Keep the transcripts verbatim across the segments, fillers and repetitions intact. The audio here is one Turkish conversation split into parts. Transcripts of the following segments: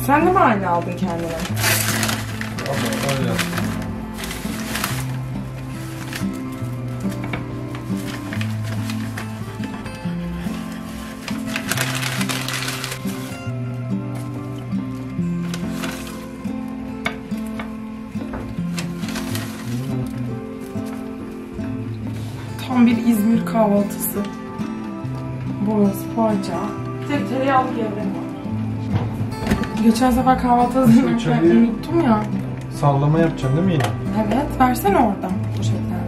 Sen de mi aynı aldın kendine? Ama öyle. Tam bir İzmir kahvaltısı. Boyoz, poğaça. Tek tereyağlı gevrek var. Geçen sefer kahvaltı hazırlarken unuttum ya. Sallama yapacaksın değil mi yine? Evet, versene oradan poşetlerden.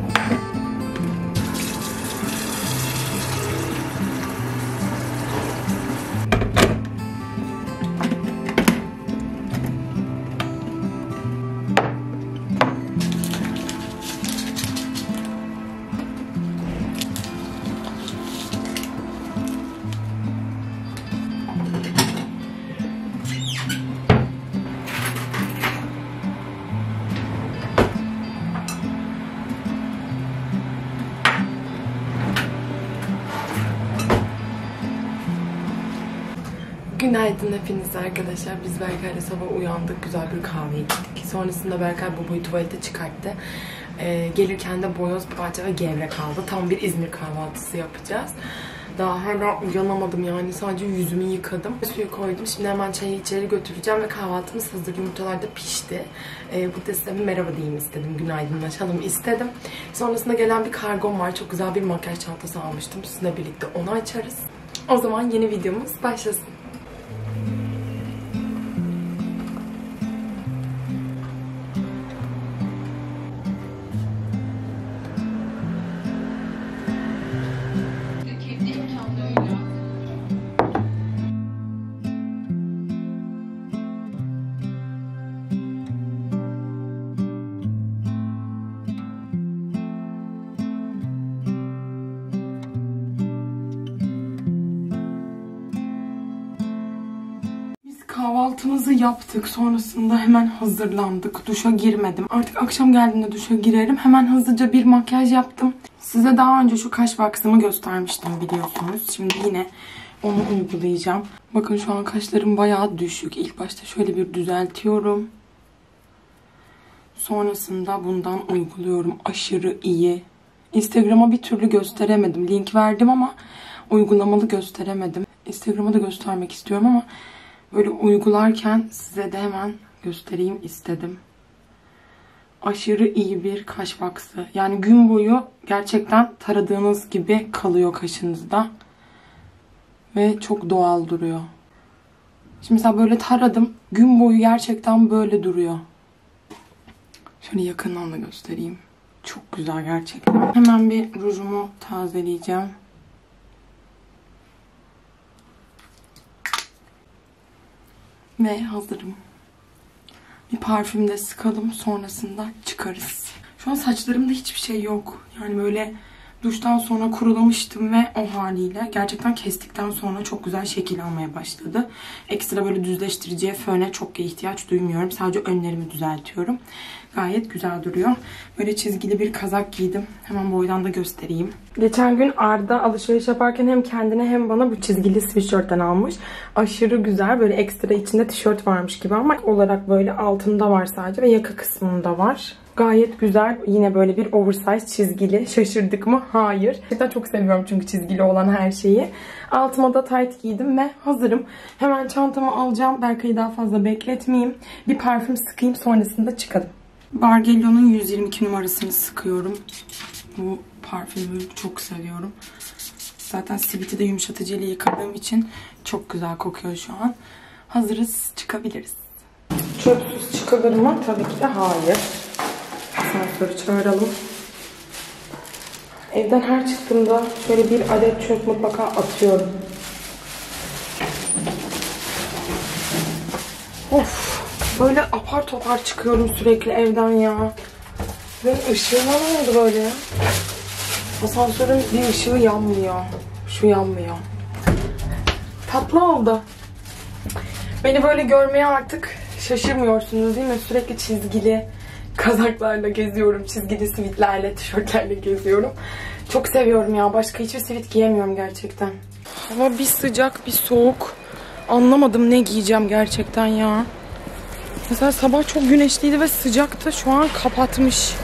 Günaydın hepiniz arkadaşlar. Biz Berkay'la sabah uyandık. Güzel bir kahveye gittik. Sonrasında Berkay babayı tuvalete çıkarttı. Ee, gelirken de boyoz, poğaça ve gevrek aldı. Tam bir İzmir kahvaltısı yapacağız. Daha hala uyanamadım yani. Sadece yüzümü yıkadım. Suyu koydum. Şimdi hemen çayı içeri götüreceğim ve kahvaltımız hazır. Yumurtalar da pişti. Ee, burada size bir merhaba diyeyim istedim. Günaydınlaşalım istedim. Sonrasında gelen bir kargom var. Çok güzel bir makyaj çantası almıştım. Sizinle birlikte onu açarız. O zaman yeni videomuz başlasın. Kahvaltımızı yaptık. Sonrasında hemen hazırlandık. Duşa girmedim. Artık akşam geldiğinde duşa girerim. Hemen hızlıca bir makyaj yaptım. Size daha önce şu kaş vaksımı göstermiştim biliyorsunuz. Şimdi yine onu uygulayacağım. Bakın şu an kaşlarım bayağı düşük. İlk başta şöyle bir düzeltiyorum. Sonrasında bundan uyguluyorum. Aşırı iyi. Instagram'a bir türlü gösteremedim. Link verdim ama uygulamalı gösteremedim. Instagram'a da göstermek istiyorum ama böyle uygularken size de hemen göstereyim istedim. Aşırı iyi bir kaş vaksı. Yani gün boyu gerçekten taradığınız gibi kalıyor kaşınızda. Ve çok doğal duruyor. Şimdi mesela böyle taradım. Gün boyu gerçekten böyle duruyor. Şöyle yakından da göstereyim. Çok güzel gerçekten. Hemen bir rujumu tazeleyeceğim. Ve hazırım. Bir parfüm de sıkalım. Sonrasında çıkarız. Şu an saçlarımda hiçbir şey yok. Yani böyle duştan sonra kurulamıştım ve o haliyle gerçekten kestikten sonra çok güzel şekil almaya başladı. Ekstra böyle düzleştiriciye, föne çok ihtiyaç duymuyorum. Sadece önlerimi düzeltiyorum. Gayet güzel duruyor. Böyle çizgili bir kazak giydim. Hemen boydan da göstereyim. Geçen gün Arda alışveriş yaparken hem kendine hem bana bu çizgili sweatshirt'ten almış. Aşırı güzel. Böyle ekstra içinde tişört varmış gibi ama olarak böyle altında var sadece ve yaka kısmında var. Gayet güzel. Yine böyle bir oversize çizgili. Şaşırdık mı? Hayır. Gerçekten çok seviyorum çünkü çizgili olan her şeyi. Altıma da tight giydim ve hazırım. Hemen çantamı alacağım. Berkay'ı daha fazla bekletmeyeyim. Bir parfüm sıkayım, sonrasında çıkalım. Bargello'nun yüz yirmi iki numarasını sıkıyorum. Bu parfümü çok seviyorum. Zaten Sweet'i de yumuşatıcı ile yıkadığım için çok güzel kokuyor şu an. Hazırız, çıkabiliriz. Çöpsüz çıkılır mı? Tabii ki de hayır. Asansörü çağıralım. Evden her çıktığımda şöyle bir adet çöp mutlaka atıyorum. Of! Böyle apar topar çıkıyorum sürekli evden ya. Ve ışığına ne oldu böyle ya? Asansörün bir ışığı yanmıyor. Şu yanmıyor. Tatlı oldu. Beni böyle görmeye artık şaşırmıyorsunuz değil mi? Sürekli çizgili kazaklarla geziyorum. Çizgili sivitlerle, tişörtlerle geziyorum. Çok seviyorum ya. Başka hiçbir sivit giyemiyorum gerçekten. Ama bir sıcak bir soğuk. Anlamadım ne giyeceğim gerçekten ya. Mesela sabah çok güneşliydi ve sıcaktı. Şu an kapatmış.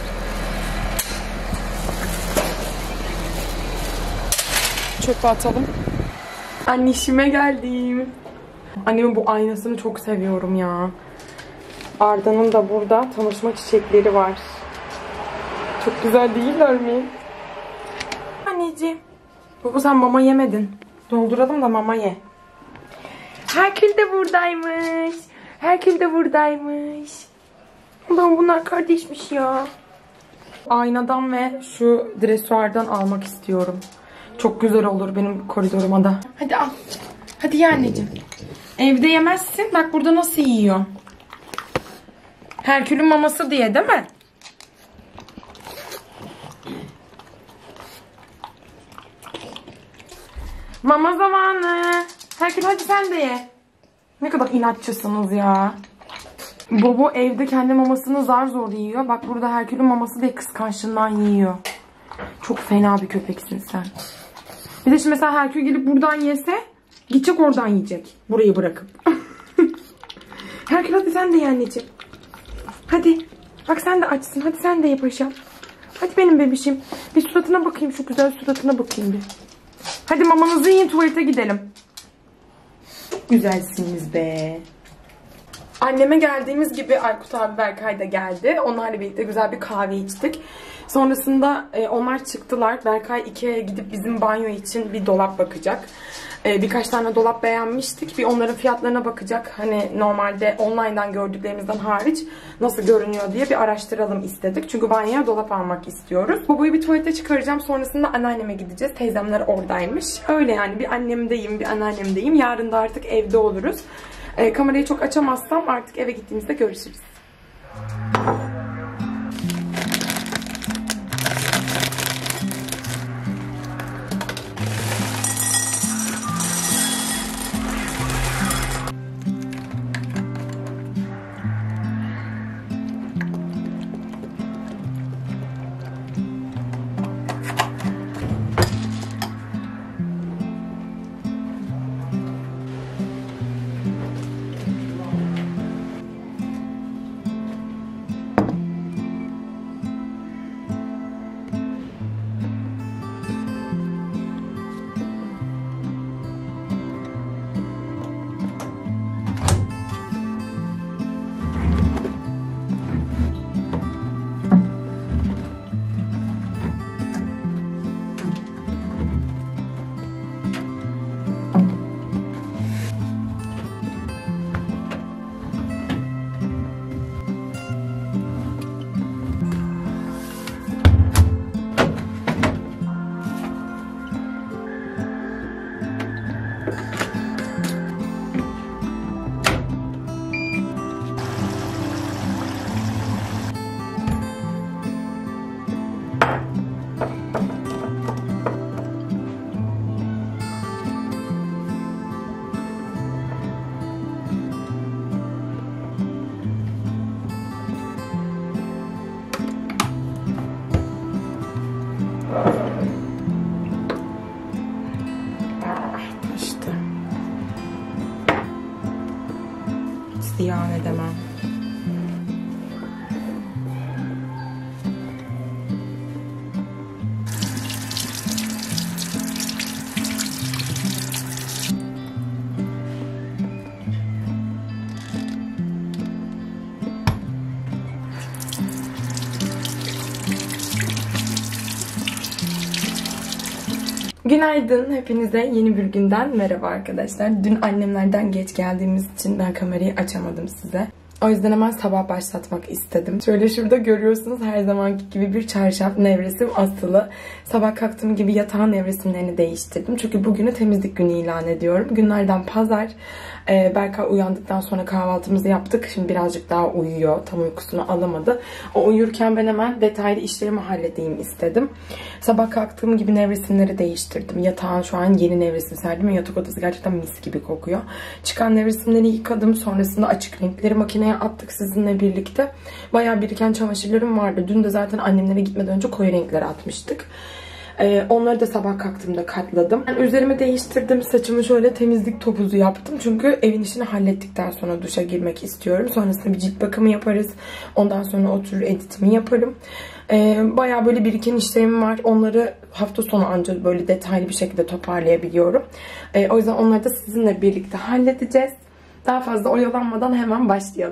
Çöpe atalım. Annişime geldim. Annemin bu aynasını çok seviyorum ya. Arda'nın da burada tanışma çiçekleri var. Çok güzel değiller mi? Anneciğim. Baba sen mama yemedin. Dolduralım da mama ye. Herkül de buradaymış. Herkül de buradaymış. Allah'ım bunlar kardeşmiş ya. Aynadan ve şu dresuardan almak istiyorum. Çok güzel olur benim koridoruma da. Hadi al. Hadi ye anneciğim. Evde yemezsin. Bak burada nasıl yiyor. Herkül'ün maması diye değil mi? Mama zamanı. Herkül hadi sen de ye. Ne kadar inatçısınız ya. Bobo evde kendi mamasını zar zor yiyor. Bak burada Herkül'ün maması diye kıskançlığından yiyor. Çok fena bir köpeksin sen. Bir de şimdi mesela Herkül gelip buradan yese gidecek oradan yiyecek. Burayı bırakıp. Herkül hadi sen de ye anneciğim. Hadi. Bak sen de açsın. Hadi sen de ye paşam. Hadi benim bebişim. Bir suratına bakayım. Şu güzel suratına bakayım bir. Hadi mamanızı yiyin tuvalete gidelim. Çok güzelsiniz be. Anneme geldiğimiz gibi Aykut abi Berkay da geldi. Onlarla birlikte güzel bir kahve içtik. Sonrasında e, onlar çıktılar. Berkay Ikea'ya gidip bizim banyo için bir dolap bakacak. E, birkaç tane dolap beğenmiştik. Bir onların fiyatlarına bakacak. Hani normalde online'dan gördüklerimizden hariç nasıl görünüyor diye bir araştıralım istedik. Çünkü banyoya dolap almak istiyoruz. Babayı bir tuvalete çıkaracağım. Sonrasında anneanneme gideceğiz. Teyzemler oradaymış. Öyle yani bir annemdeyim, bir anneannemdeyim. Yarın da artık evde oluruz. E, kamerayı çok açamazsam artık eve gittiğimizde görüşürüz. İşte. Ziyan edemem. Günaydın hepinize, yeni bir günden merhaba arkadaşlar. Dün annemlerden geç geldiğimiz için ben kamerayı açamadım size. O yüzden hemen sabah başlatmak istedim. Şöyle şurada görüyorsunuz her zamanki gibi bir çarşaf nevresim asılı. Sabah kalktığım gibi yatağın nevresimlerini değiştirdim. Çünkü bugünü temizlik günü ilan ediyorum. Günlerden pazar. Ee, Berkay uyandıktan sonra kahvaltımızı yaptık. Şimdi birazcık daha uyuyor. Tam uykusunu alamadı. O uyurken ben hemen detaylı işlerimi halledeyim istedim. Sabah kalktığım gibi nevresimleri değiştirdim. Yatağın şu an yeni nevresim serdim. Yatak odası gerçekten mis gibi kokuyor. Çıkan nevresimleri yıkadım. Sonrasında açık renkleri makineye attık sizinle birlikte. Bayağı biriken çamaşırlarım vardı. Dün de zaten annemlere gitmeden önce koyu renkleri atmıştık. Ee, onları da sabah kalktığımda katladım. Ben üzerimi değiştirdim. Saçımı şöyle temizlik topuzu yaptım. Çünkü evin işini hallettikten sonra duşa girmek istiyorum. Sonrasında bir cilt bakımı yaparız. Ondan sonra oturur editimi yaparım. Ee, bayağı böyle biriken işlerim var. Onları hafta sonu ancak böyle detaylı bir şekilde toparlayabiliyorum. Ee, o yüzden onları da sizinle birlikte halledeceğiz. Daha fazla oyalanmadan hemen başlayalım.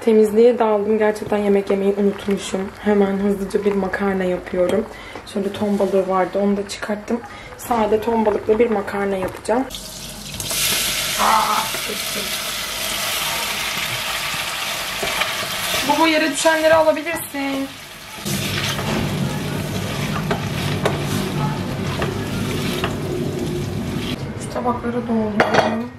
Temizliğe daldım. Gerçekten yemek yemeyi unutmuşum. Hemen hızlıca bir makarna yapıyorum. Şöyle ton balığı vardı. Onu da çıkarttım. Sade ton balıkla bir makarna yapacağım. Aa, bu bu yere düşenleri alabilirsin. Şu tabakları dolduruyorum.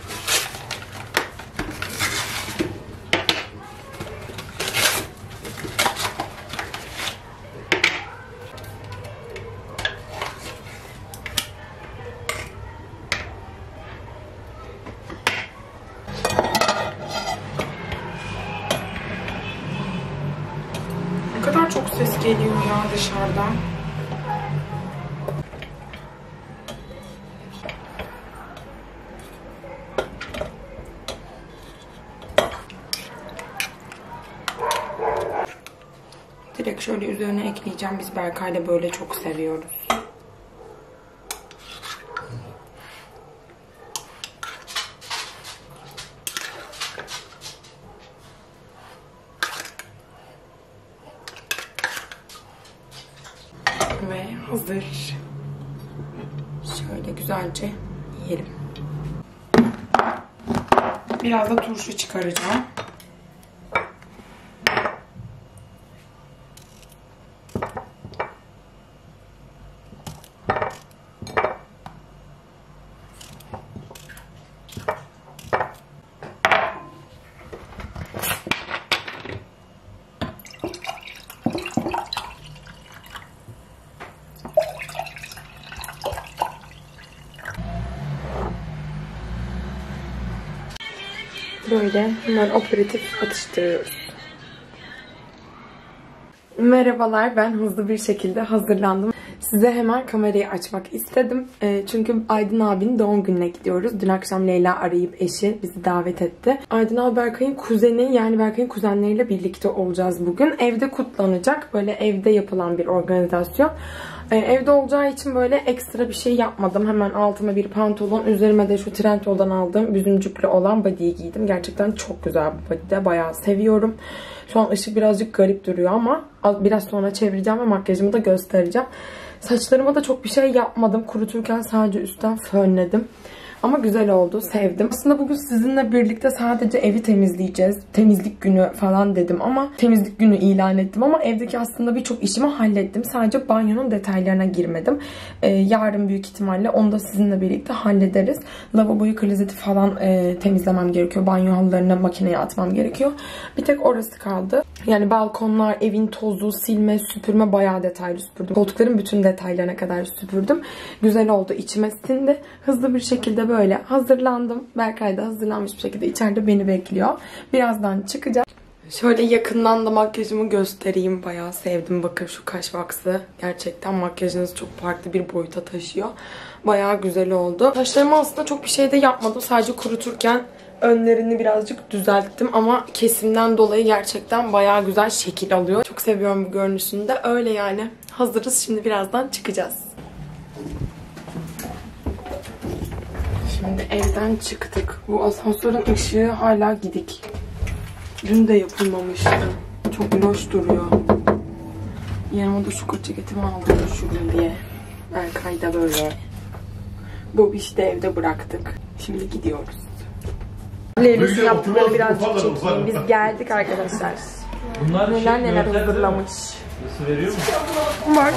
Ne kadar çok ses geliyor ya dışarıdan. Direkt şöyle üzerine ekleyeceğim. Biz Berkay'la böyle çok seviyoruz. Ve hazır. Şöyle güzelce yiyelim. Biraz da turşu çıkaracağım. Böyle hemen operatif atıştırıyoruz. Merhabalar, ben hızlı bir şekilde hazırlandım. Size hemen kamerayı açmak istedim. E, çünkü Aydın abinin doğum gününe gidiyoruz. Dün akşam Leyla arayıp eşi bizi davet etti. Aydın abi Berkay'ın kuzeni, yani Berkay'ın kuzenleriyle birlikte olacağız bugün. Evde kutlanacak. Böyle evde yapılan bir organizasyon. Ee, evde olacağı için böyle ekstra bir şey yapmadım. Hemen altıma bir pantolon, üzerime de şu Trendyol'dan aldığım büzümcüklü olan body'yi giydim. Gerçekten çok güzel bir body de, bayağı seviyorum. Şu an ışık birazcık garip duruyor ama biraz sonra çevireceğim ve makyajımı da göstereceğim. Saçlarıma da çok bir şey yapmadım. Kuruturken sadece üstten fönledim. Ama güzel oldu. Sevdim. Aslında bugün sizinle birlikte sadece evi temizleyeceğiz. Temizlik günü falan dedim ama temizlik günü ilan ettim ama evdeki aslında birçok işimi hallettim. Sadece banyonun detaylarına girmedim. Ee, yarın büyük ihtimalle onu da sizinle birlikte hallederiz. Lavaboyu, klozeti falan e, temizlemem gerekiyor. Banyo halılarını makineye atmam gerekiyor. Bir tek orası kaldı. Yani balkonlar, evin tozu, silme, süpürme, bayağı detaylı süpürdüm. Koltukların bütün detaylarına kadar süpürdüm. Güzel oldu. İçime sindi. Hızlı bir şekilde böyle hazırlandım. Berkay da hazırlanmış bir şekilde içeride beni bekliyor. Birazdan çıkacağım. Şöyle yakından da makyajımı göstereyim. Bayağı sevdim. Bakın şu kaş vaksı. Gerçekten makyajınızı çok farklı bir boyuta taşıyor. Bayağı güzel oldu. Saçlarımı aslında çok bir şey de yapmadım. Sadece kuruturken önlerini birazcık düzelttim ama kesimden dolayı gerçekten bayağı güzel şekil alıyor. Çok seviyorum bu görünüşünü de. Öyle yani. Hazırız. Şimdi birazdan çıkacağız. Şimdi evden çıktık. Bu asansörün ışığı hala gidik. Dün de yapılmamıştı. Çok loş duruyor. Yanıma da şu kot ceketimi aldım üşüdüm diye. Berkay da böyle. Bu işte evde bıraktık. Şimdi gidiyoruz. Levresini yaptıklarını birazcık çekeyim. Biz geldik arkadaşlar. Bunlar neler şey, neler hazırlamış. Nasıl veriyor mu? Bak.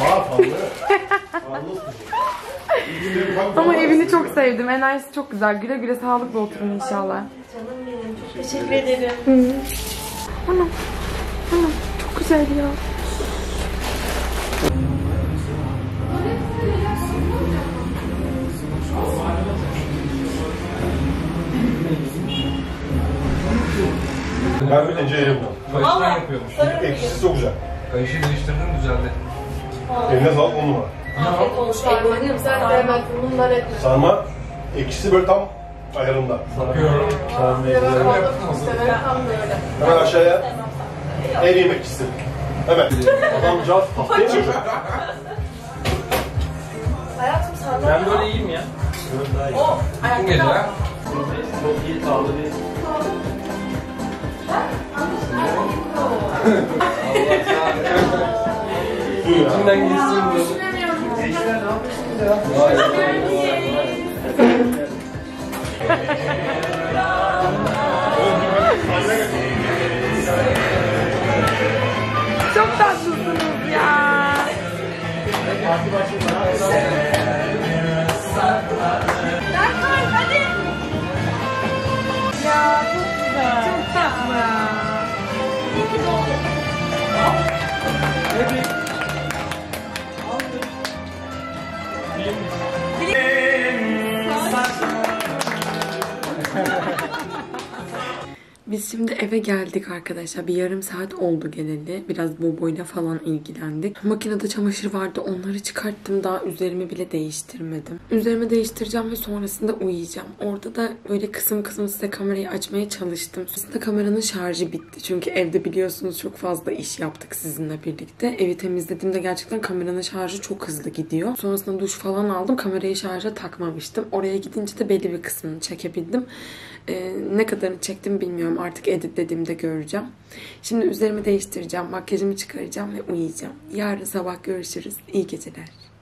Ama evini çok sevdim. Enerjisi çok güzel. Güle güle sağlıklı oturun inşallah. Canım benim. Çok teşekkür ederim. Hı. Anam. Anam. Çok güzel ya. Ben bir tencereye yapıyorum. Kayıştan yapıyormuş. Ekşisi çok güzel. Kayışı değiştirdim, düzeldi. Eline sağlık, on numara. Afiyet olsun. Eminim sen sevmezsin bunları. Sarma ekşisi böyle tam ayarında. Bakıyorum. Sever tam böyle. Hemen aşağıya ev yemekçisi. Hemen. Adamcağız tahtaya çıkıyor. Hayatım senden Ben böyle iyiyim ya. o Bu gece ha? Çok iyi, sağlıklı bir. içinden geçsin diye. Düşünemiyorum. Vay vay. Çok tatlısınız ya. Berkay hadi. Ya çok güzel. Çok tatlı. İyi ki doğdun. Biz şimdi eve geldik arkadaşlar. Bir yarım saat oldu geleli. Biraz Bobo'yla falan ilgilendik. Makinede çamaşır vardı. Onları çıkarttım. Daha üzerimi bile değiştirmedim. Üzerimi değiştireceğim ve sonrasında uyuyacağım. Orada da böyle kısım kısım size kamerayı açmaya çalıştım. Sonrasında kameranın şarjı bitti. Çünkü evde biliyorsunuz çok fazla iş yaptık sizinle birlikte. Evi temizlediğimde gerçekten kameranın şarjı çok hızlı gidiyor. Sonrasında duş falan aldım. Kamerayı şarja takmamıştım. Oraya gidince de belli bir kısmını çekebildim. Ee, ne kadarını çektim bilmiyorum. Artık editlediğimde göreceğim. Şimdi üzerimi değiştireceğim. Makyajımı çıkaracağım ve uyuyacağım. Yarın sabah görüşürüz. İyi geceler.